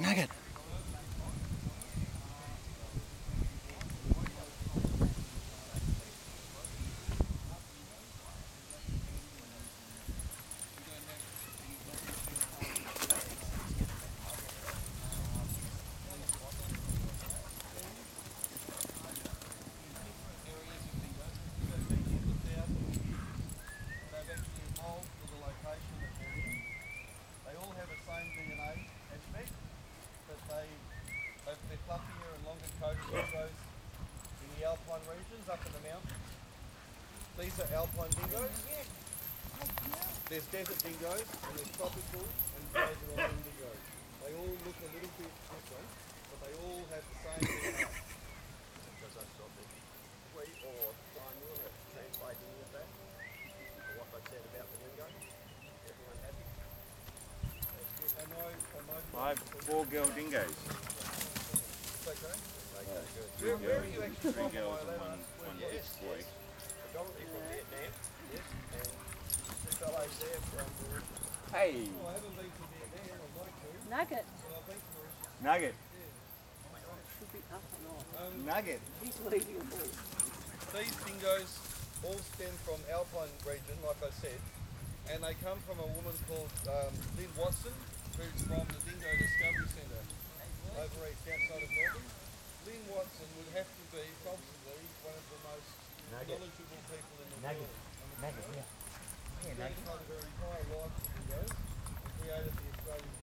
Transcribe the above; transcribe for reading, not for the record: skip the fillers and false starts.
Nugget. They all have the same DNA aspect, but they're fluffier and longer coated dingoes in the alpine regions up in the mountains. These are alpine dingoes. There's desert dingoes and there's tropical and frozen island dingoes. They all look a little bit different, but they all have the same DNA. Does that stop it? Wait, or John, you want to translate any of that? Or what I said about the dingo? Everyone happy? Four girl dingoes. It's okay. Okay, good. Where are you actually from? Three girls and one Yes, boy. predominantly from Vietnam. Yes, and the fellows there from Mauritius. Hey, I haven't been to Vietnam, I'd like to, Nugget. but I've been to Mauritius. Nugget. Should be up and on. Nugget. He's leading the ball. These dingoes all stem from alpine region, like I said, and they come from a woman called Lynn Watson, who's from the Dingo Discovery Centre over east outside of Melbourne. Lynn Watson would have to be possibly one of the most knowledgeable people in the world. She dedicated her entire life to dingoes and created the Australian